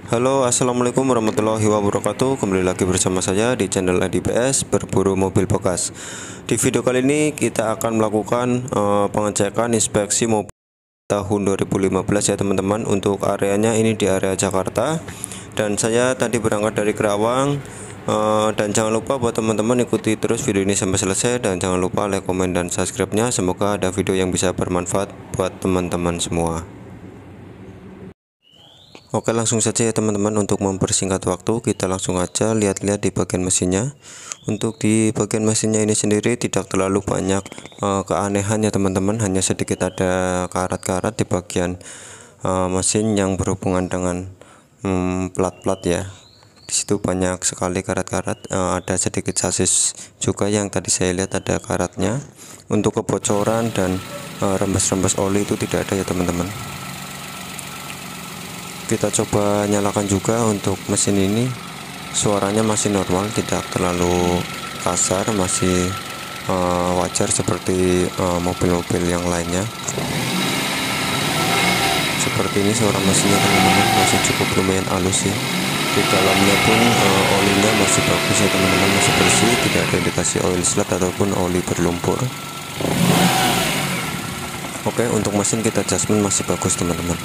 Halo, assalamualaikum warahmatullahi wabarakatuh. Kembali lagi bersama saya di channel ADPS Berburu Mobil Bekas. Di video kali ini kita akan melakukan pengecekan inspeksi mobil tahun 2015 ya teman-teman. Untuk areanya ini di area Jakarta, dan saya tadi berangkat dari Kerawang. Dan jangan lupa buat teman-teman ikuti terus video ini sampai selesai, dan jangan lupa like, komen, dan subscribe-nya. Semoga ada video yang bisa bermanfaat buat teman-teman semua. Oke, langsung saja ya teman-teman. Untuk mempersingkat waktu, kita langsung aja lihat-lihat di bagian mesinnya. Untuk di bagian mesinnya ini sendiri tidak terlalu banyak keanehan ya teman-teman, hanya sedikit ada karat-karat di bagian mesin yang berhubungan dengan plat-plat ya. Di situ banyak sekali karat-karat, ada sedikit sasis juga yang tadi saya lihat ada karatnya. Untuk kebocoran dan rembes-rembes oli itu tidak ada ya teman-teman. Kita coba nyalakan juga. Untuk mesin ini suaranya masih normal, tidak terlalu kasar, masih wajar seperti mobil-mobil yang lainnya. Seperti ini suara mesinnya teman-teman, masih cukup lumayan halus sih. Di dalamnya pun olinya masih bagus ya teman-teman, masih bersih, tidak ada indikasi oil slat ataupun oli berlumpur. Oke, untuk mesin kita adjustment masih bagus teman-teman.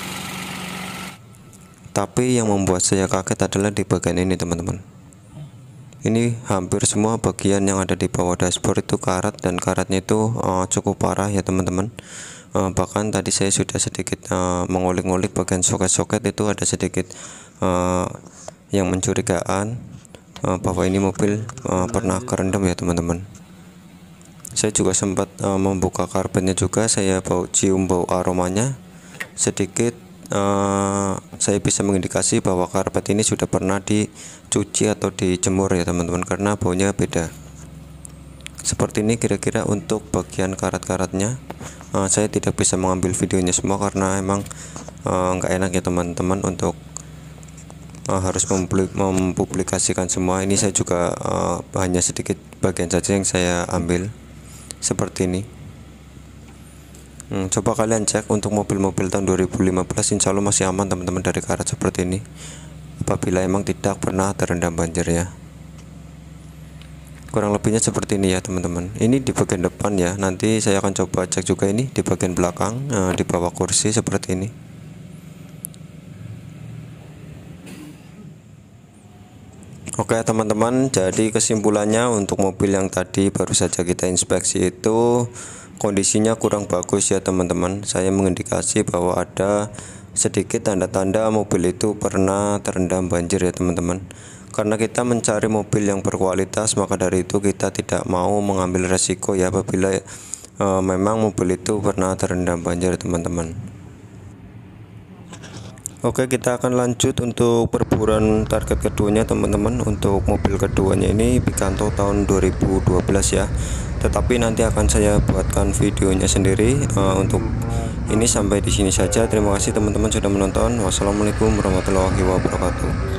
Tapi yang membuat saya kaget adalah di bagian ini teman-teman. Ini hampir semua bagian yang ada di bawah dashboard itu karat, dan karatnya itu cukup parah ya teman-teman. Bahkan tadi saya sudah sedikit mengulik-ngulik bagian soket-soket, itu ada sedikit yang mencurigakan bahwa ini mobil pernah kerendam ya teman-teman. Saya juga sempat membuka karpetnya juga, saya cium bau aromanya sedikit. Saya bisa mengindikasi bahwa karpet ini sudah pernah dicuci atau dijemur ya teman-teman, karena baunya beda. Seperti ini kira-kira untuk bagian karat-karatnya. Saya tidak bisa mengambil videonya semua karena emang nggak enak ya teman-teman untuk harus mempublikasikan semua. Ini saya juga hanya sedikit bagian saja yang saya ambil seperti ini. Coba kalian cek untuk mobil-mobil tahun 2015, insya Allah masih aman teman-teman dari karat seperti ini, apabila emang tidak pernah terendam banjir ya. Kurang lebihnya seperti ini ya teman-teman. Ini di bagian depan ya, nanti saya akan coba cek juga ini di bagian belakang, di bawah kursi seperti ini. Oke teman-teman, jadi kesimpulannya untuk mobil yang tadi baru saja kita inspeksi itu kondisinya kurang bagus ya teman-teman. Saya mengindikasi bahwa ada sedikit tanda-tanda mobil itu pernah terendam banjir ya teman-teman. Karena kita mencari mobil yang berkualitas, maka dari itu kita tidak mau mengambil resiko ya apabila memang mobil itu pernah terendam banjir teman-teman. Oke, kita akan lanjut untuk perburuan target keduanya teman-teman. Untuk mobil keduanya ini Picanto tahun 2012 ya, tetapi nanti akan saya buatkan videonya sendiri. Untuk ini sampai di sini saja. Terima kasih teman-teman sudah menonton. Wassalamualaikum warahmatullahi wabarakatuh.